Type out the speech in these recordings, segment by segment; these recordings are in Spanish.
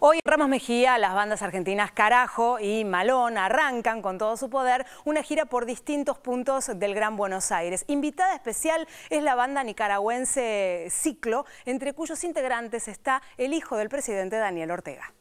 Hoy en Ramos Mejía, las bandas argentinas Carajo y Malón arrancan con todo su poder una gira por distintos puntos del Gran Buenos Aires. Invitada especial es la banda nicaragüense Ciclo, entre cuyos integrantes está el hijo del presidente Daniel Ortega.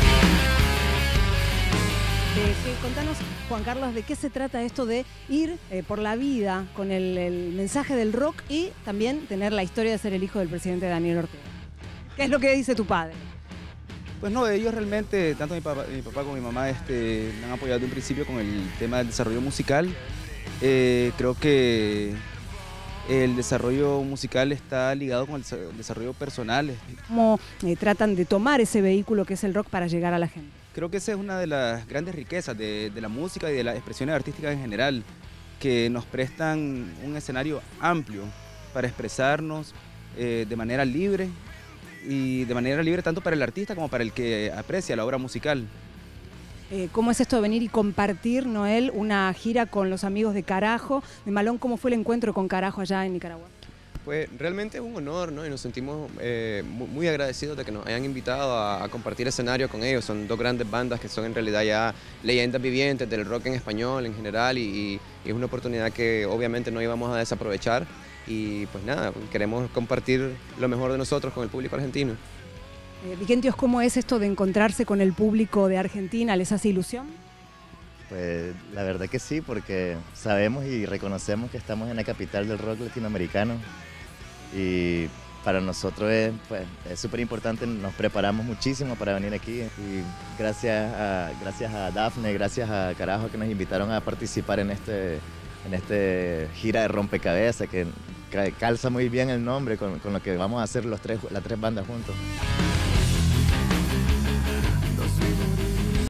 Contanos, Juan Carlos, ¿de qué se trata esto de ir por la vida con el mensaje del rock y también tener la historia de ser el hijo del presidente Daniel Ortega? ¿Qué es lo que dice tu padre? Pues no, ellos realmente, tanto mi papá como mi mamá, me han apoyado desde un principio con el tema del desarrollo musical. Creo que el desarrollo musical está ligado con el desarrollo personal. ¿Cómo tratan de tomar ese vehículo que es el rock para llegar a la gente? Creo que esa es una de las grandes riquezas de la música y de las expresiones artísticas en general, que nos prestan un escenario amplio para expresarnos de manera libre, y de manera libre tanto para el artista como para el que aprecia la obra musical. ¿Cómo es esto de venir y compartir, Noel, una gira con los amigos de Carajo, de Malón? ¿Cómo fue el encuentro con Carajo allá en Nicaragua? Pues realmente es un honor, ¿no? Y nos sentimos muy agradecidos de que nos hayan invitado a compartir escenario con ellos. Son dos grandes bandas que son en realidad ya leyendas vivientes del rock en español en general y es una oportunidad que obviamente no íbamos a desaprovechar. Y pues nada, queremos compartir lo mejor de nosotros con el público argentino. Vigentios, ¿cómo es esto de encontrarse con el público de Argentina? ¿Les hace ilusión? Pues la verdad que sí, porque sabemos y reconocemos que estamos en la capital del rock latinoamericano y para nosotros es súper importante, nos preparamos muchísimo para venir aquí y gracias a Dafne, gracias a Carajo que nos invitaron a participar en este gira de rompecabezas que calza muy bien el nombre con lo que vamos a hacer las tres bandas juntos.